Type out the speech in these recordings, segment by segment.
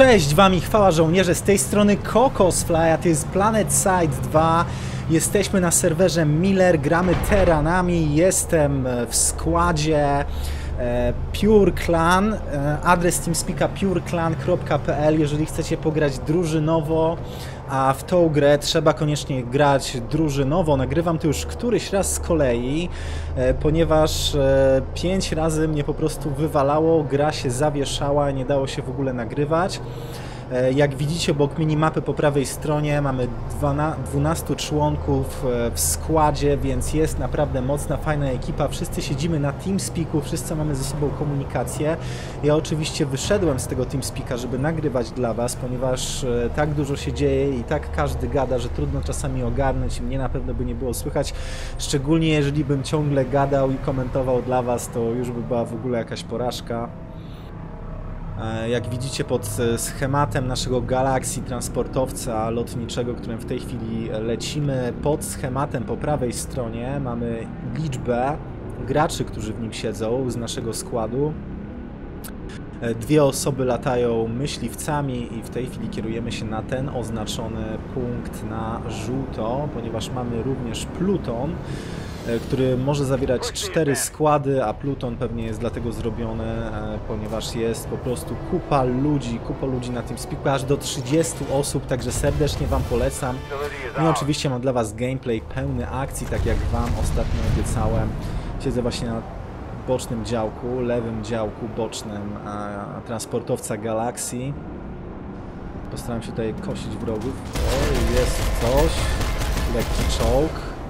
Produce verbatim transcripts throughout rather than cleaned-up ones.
Cześć wam i chwała żołnierze, z tej strony Kokosfly, a to jest PlanetSide dwa. Jesteśmy na serwerze Miller, gramy Terranami, jestem w składzie e, Pure Clan, e, adres TeamSpeaka pureclan kropka pl, jeżeli chcecie pograć drużynowo, a w tą grę trzeba koniecznie grać drużynowo. Nagrywam to już któryś raz z kolei, e, ponieważ e, pięć razy mnie po prostu wywalało, gra się zawieszała, nie dało się w ogóle nagrywać. E, jak widzicie, obok minimapy po prawej stronie mamy dwunastu członków w składzie, więc jest naprawdę mocna, fajna ekipa. Wszyscy siedzimy na TeamSpeaku, wszyscy mamy ze sobą komunikację. Ja oczywiście wyszedłem z tego TeamSpeaka, żeby nagrywać dla was, ponieważ e, tak dużo się dzieje i tak każdy gada, że trudno czasami ogarnąć i mnie na pewno by nie było słychać. Szczególnie jeżeli bym ciągle gadał i komentował dla was, to już by była w ogóle jakaś porażka. Jak widzicie, pod schematem naszego Galaxy transportowca lotniczego, którym w tej chwili lecimy, pod schematem po prawej stronie mamy liczbę graczy, którzy w nim siedzą z naszego składu. Dwie osoby latają myśliwcami i w tej chwili kierujemy się na ten oznaczony punkt na żółto, ponieważ mamy również Pluton, który może zawierać cztery składy, a Pluton pewnie jest dlatego zrobiony, ponieważ jest po prostu kupa ludzi, kupa ludzi na TeamSpeaku, aż do trzydziestu osób, także serdecznie wam polecam. No i oczywiście mam dla was gameplay pełny akcji, tak jak wam ostatnio obiecałem. Siedzę właśnie na bocznym działku, lewym działku bocznym transportowca Galaxy. Postaram się tutaj kosić wrogów. O, jest coś. Lekki czołg.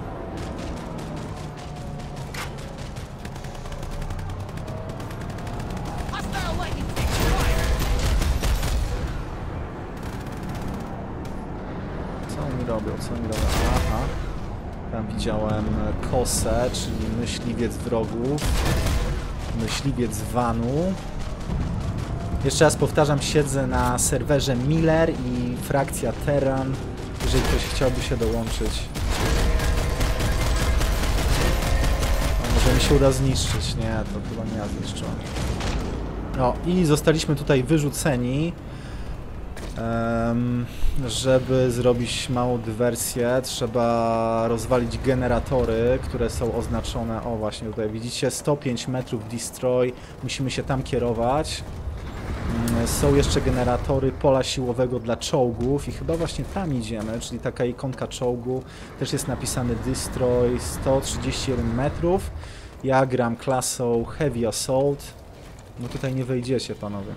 Robią, co oni robią? Aha. Tam widziałem kosę, czyli myśliwiec wrogów. Myśliwiec vanu. Jeszcze raz powtarzam, siedzę na serwerze Miller i frakcja Terran, jeżeli ktoś chciałby się dołączyć. No, może mi się uda zniszczyć. Nie, to chyba nie ja zniszczyłem. No i zostaliśmy tutaj wyrzuceni. Um, żeby zrobić małą dywersję, trzeba rozwalić generatory, które są oznaczone, o właśnie tutaj widzicie, sto pięć metrów destroy, musimy się tam kierować. Um, są jeszcze generatory pola siłowego dla czołgów i chyba właśnie tam idziemy, czyli taka ikonka czołgu, też jest napisane destroy, sto trzydzieści jeden metrów. Ja gram klasą heavy assault, no tutaj nie wejdziecie, panowie.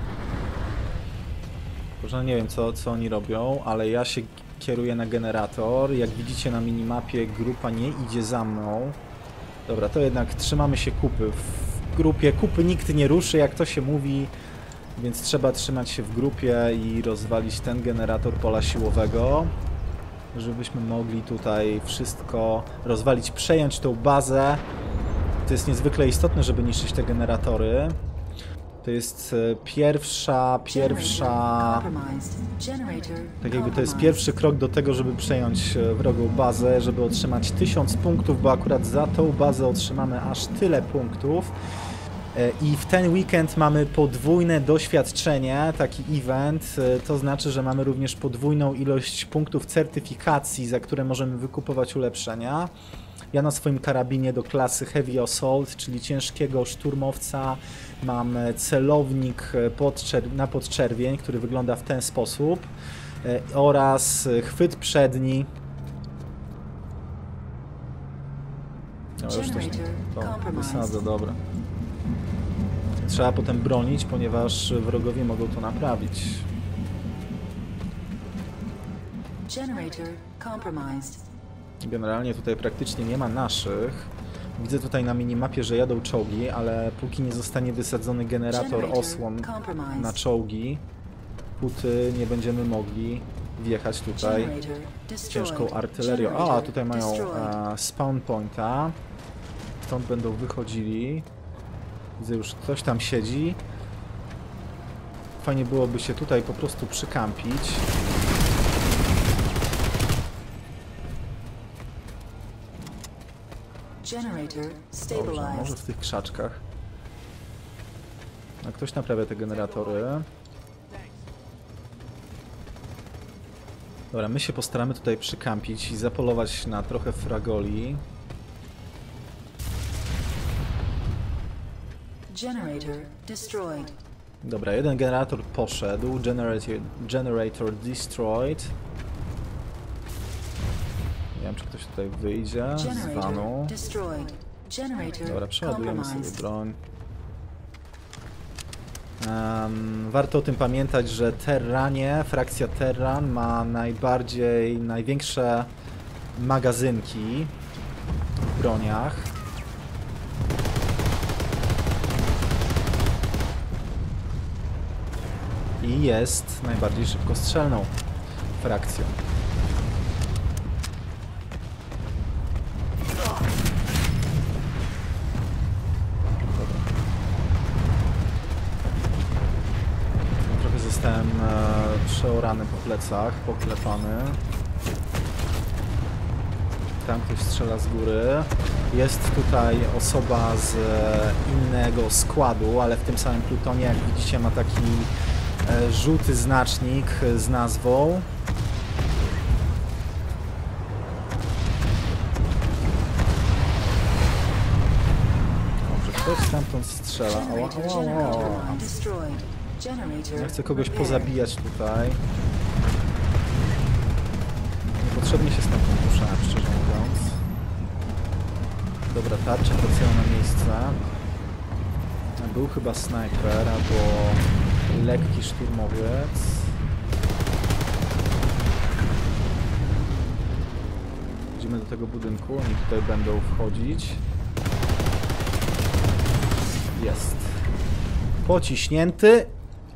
Że nie wiem, co, co oni robią, ale ja się kieruję na generator. Jak widzicie na minimapie, grupa nie idzie za mną. Dobra, to jednak trzymamy się kupy. W grupie kupy nikt nie ruszy, jak to się mówi, więc trzeba trzymać się w grupie i rozwalić ten generator pola siłowego, żebyśmy mogli tutaj wszystko rozwalić, przejąć tą bazę. To jest niezwykle istotne, żeby niszczyć te generatory. To jest pierwsza, pierwsza, tak jakby to jest pierwszy krok do tego, żeby przejąć wrogą bazę, żeby otrzymać tysiąc punktów, bo akurat za tą bazę otrzymamy aż tyle punktów. I w ten weekend mamy podwójne doświadczenie, taki event, to znaczy, że mamy również podwójną ilość punktów certyfikacji, za które możemy wykupować ulepszenia. Ja na swoim karabinie do klasy Heavy Assault, czyli ciężkiego szturmowca, mam celownik podczer na podczerwień, który wygląda w ten sposób, oraz chwyt przedni. No już też to wysadzę, dobra. Trzeba potem bronić, ponieważ wrogowie mogą to naprawić. Generalnie tutaj praktycznie nie ma naszych. Widzę tutaj na minimapie, że jadą czołgi, ale póki nie zostanie wysadzony generator osłon na czołgi, póty nie będziemy mogli wjechać tutaj ciężką artylerią. A, tutaj mają e, spawn pointa. Stąd będą wychodzili. Widzę, już ktoś tam siedzi. Fajnie byłoby się tutaj po prostu przykampić. Dobrze, może w tych krzaczkach. A ktoś naprawia te generatory. Dobra, my się postaramy tutaj przykampić i zapolować na trochę fragoli. Generator destroyed. Dobra, jeden generator poszedł. Generator, generator destroyed. Nie wiem, czy ktoś tutaj wyjdzie z vanu. Dobra, przeładujemy sobie broń. Um, warto o tym pamiętać, że Terranie, frakcja Terran ma najbardziej, największe magazynki w broniach. I jest najbardziej szybkostrzelną frakcją. Zostałem e, przeorany po plecach, poklepany. Tam ktoś strzela z góry. Jest tutaj osoba z e, innego składu, ale w tym samym plutonie, jak widzicie, ma taki e, żółty znacznik z nazwą. Dobrze, ktoś stamtąd strzela. Ała, ała, ała. Ja chcę kogoś pozabijać tutaj. Niepotrzebnie się stamtąd ruszałem, szczerze mówiąc. Dobra, tarcza wracają na miejsce. Był chyba snajper albo lekki szturmowiec. Idziemy do tego budynku, oni tutaj będą wchodzić. Jest. Pociśnięty.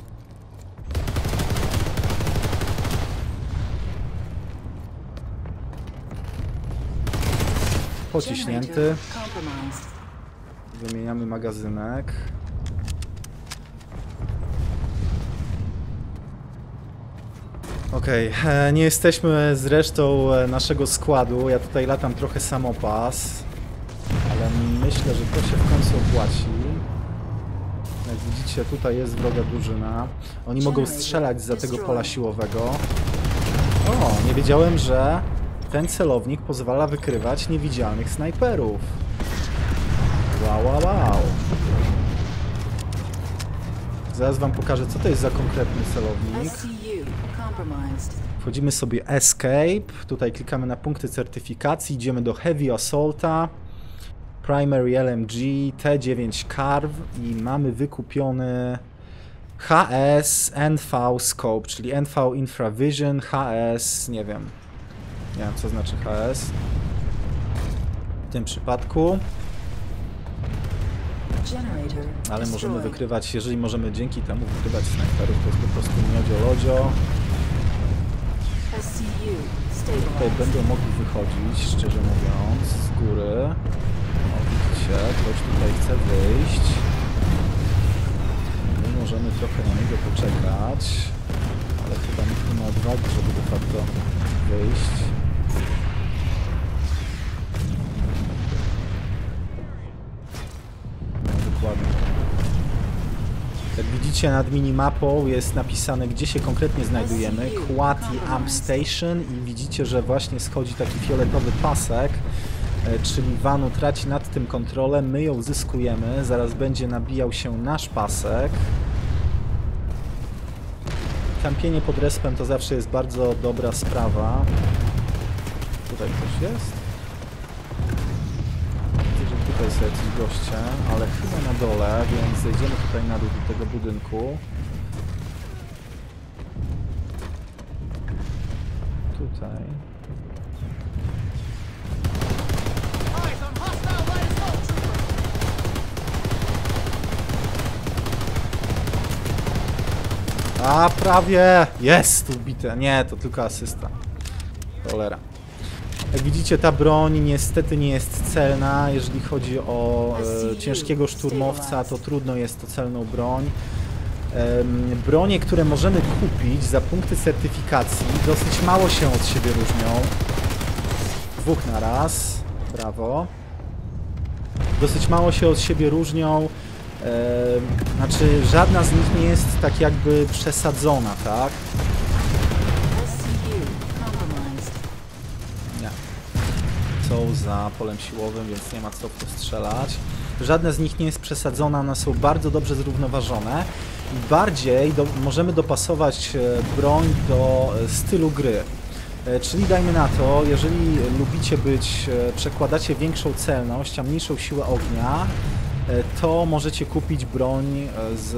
Pociśnięty. Wymieniamy magazynek. Okej, okay. Nie jesteśmy z resztą naszego składu. Ja tutaj latam trochę samopas, ale myślę, że to się w końcu opłaci. Jak widzicie, tutaj jest wroga drużyna. Oni mogą strzelać zza tego pola siłowego. O, nie wiedziałem, że ten celownik pozwala wykrywać niewidzialnych snajperów. Wow, wow, wow. Zaraz wam pokażę, co to jest za konkretny celownik. Wchodzimy sobie Escape. Tutaj klikamy na punkty certyfikacji. Idziemy do Heavy Assaulta. Primary L M G, T dziewięć Carve i mamy wykupiony H S N V Scope, czyli N V Infravision, H S, nie wiem. Nie wiem, co znaczy H S w tym przypadku. Ale możemy wykrywać, jeżeli możemy dzięki temu wykrywać snajperów, to jest po prostu miodzio lodzio. Tutaj będą mogli wychodzić, szczerze mówiąc, z góry. O, widzicie, ktoś tutaj chce wyjść. My możemy trochę na niego poczekać, ale chyba nikt nie ma odwagi, żeby de facto wyjść. No, dokładnie. Jak widzicie, nad minimapą jest napisane, gdzie się konkretnie znajdujemy. Quad i Amp Station i widzicie, że właśnie schodzi taki fioletowy pasek, czyli Vanu traci nad tym kontrolę, my ją zyskujemy, zaraz będzie nabijał się nasz pasek. Kampienie pod respem to zawsze jest bardzo dobra sprawa. Tutaj ktoś jest? Widzę, że tutaj są jacyś goście, ale chyba na dole, więc zejdziemy tutaj na dół do tego budynku. Tutaj. A, prawie! Jest ubite. Nie, to tylko asysta. Cholera. Jak widzicie, ta broń niestety nie jest celna. Jeżeli chodzi o e, ciężkiego szturmowca, to trudno jest to celną broń. E, bronie, które możemy kupić za punkty certyfikacji, dosyć mało się od siebie różnią. Dwóch na raz. Brawo. Dosyć mało się od siebie różnią. Eee, znaczy, żadna z nich nie jest tak jakby przesadzona, tak? Nie. Są za polem siłowym, więc nie ma co w to strzelać. Żadna z nich nie jest przesadzona, one są bardzo dobrze zrównoważone i bardziej do, możemy dopasować broń do stylu gry. Czyli dajmy na to, jeżeli lubicie być, przekładacie większą celność, a mniejszą siłę ognia, to możecie kupić broń z...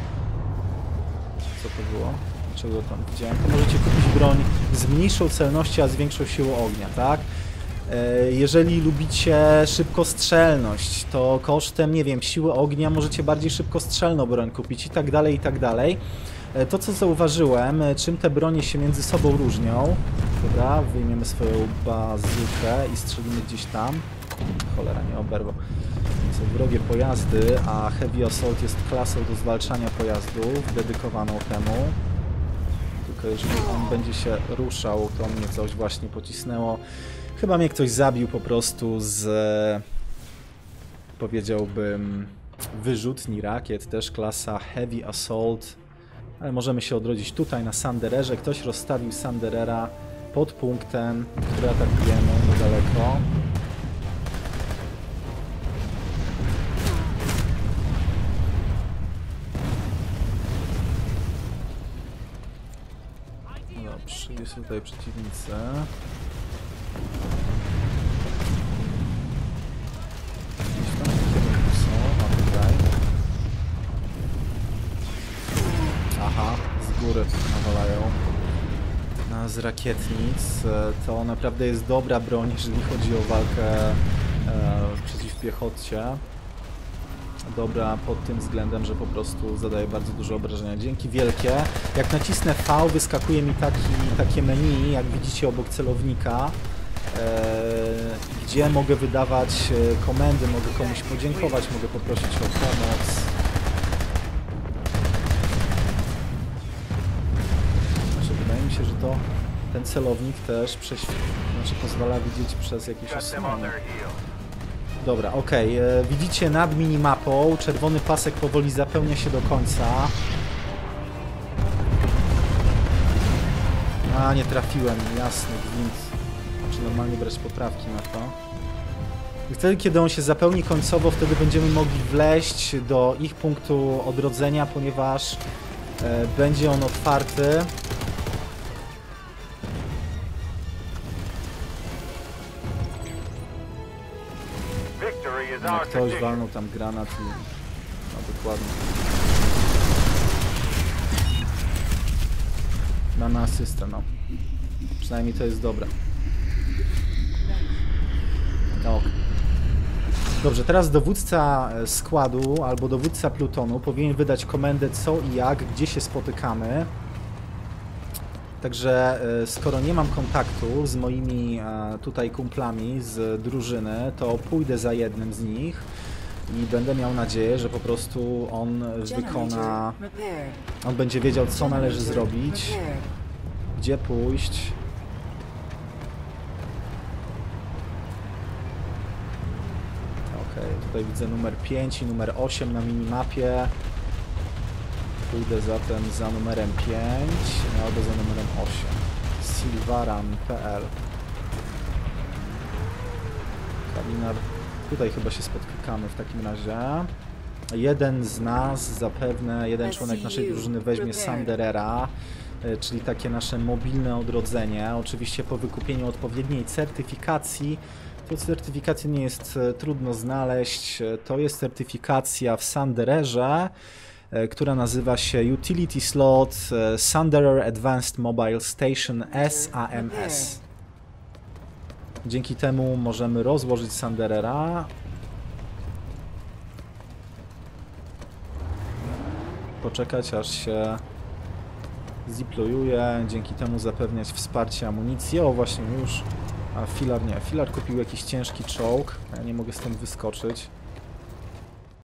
Co to było? Czego tam widziałem? To możecie kupić broń z mniejszą celnością, a z większą siłą ognia, tak? Jeżeli lubicie szybkostrzelność, to kosztem, nie wiem, siły ognia możecie bardziej szybkostrzelną broń kupić i tak dalej, i tak dalej. To, co zauważyłem, czym te bronie się między sobą różnią. Dobra, wyjmiemy swoją bazukę i strzelimy gdzieś tam. Cholera, nie oberwał. Są wrogie pojazdy, a Heavy Assault jest klasą do zwalczania pojazdów, dedykowaną temu. Tylko jeżeli on będzie się ruszał, to mnie coś właśnie pocisnęło. Chyba mnie ktoś zabił po prostu z, powiedziałbym, wyrzutni rakiet, też klasa Heavy Assault. Ale możemy się odrodzić tutaj na Sandererze. Ktoś rozstawił Sanderera pod punktem, który atakujemy niedaleko. Dobrze, jest tutaj przeciwnicy. Gdzieś tam w kierunku są, a tutaj. Aha, z góry nawalają nas z rakietnic. To naprawdę jest dobra broń, jeżeli chodzi o walkę e, przeciw piechocie. Dobra pod tym względem, że po prostu zadaje bardzo dużo obrażenia. Dzięki wielkie. Jak nacisnę V, wyskakuje mi taki, takie menu, jak widzicie obok celownika, e, gdzie mogę wydawać komendy, mogę komuś podziękować, mogę poprosić o pomoc. Wydaje mi się, że to ten celownik też prześ... znaczy pozwala widzieć przez jakieś osłony. Dobra, okej. Okay. Widzicie nad minimapą, czerwony pasek powoli zapełnia się do końca. A, nie trafiłem, jasny gwint. Muszę normalnie brać poprawki na to. I wtedy, kiedy on się zapełni końcowo, wtedy będziemy mogli wleźć do ich punktu odrodzenia, ponieważ e, będzie on otwarty. No, ktoś walnął tam granat i... No, dokładnie. Mamy asystę, no. Przynajmniej to jest dobre. No. Dobrze, teraz dowódca składu albo dowódca plutonu powinien wydać komendę co i jak, gdzie się spotykamy. Także skoro nie mam kontaktu z moimi tutaj kumplami z drużyny, to pójdę za jednym z nich i będę miał nadzieję, że po prostu on wykona, on będzie wiedział, co należy zrobić, gdzie pójść. Ok, tutaj widzę numer pięć i numer osiem na minimapie. Pójdę zatem za numerem pięć albo za numerem osiem. Silvaran kropka p l. Kalinar. Tutaj chyba się spotykamy w takim razie. Jeden z nas, zapewne jeden członek naszej drużyny weźmie Sanderera, czyli takie nasze mobilne odrodzenie. Oczywiście po wykupieniu odpowiedniej certyfikacji. Tą certyfikację nie jest trudno znaleźć. To jest certyfikacja w Sandererze, która nazywa się Utility Slot Sanderer Advanced Mobile Station S A M S. Dzięki temu możemy rozłożyć Sanderera. Poczekać, aż się zdeployuje, dzięki temu zapewniać wsparcie amunicji. O, właśnie już. A Filar nie. Filar kupił jakiś ciężki czołg. Ja nie mogę stąd wyskoczyć.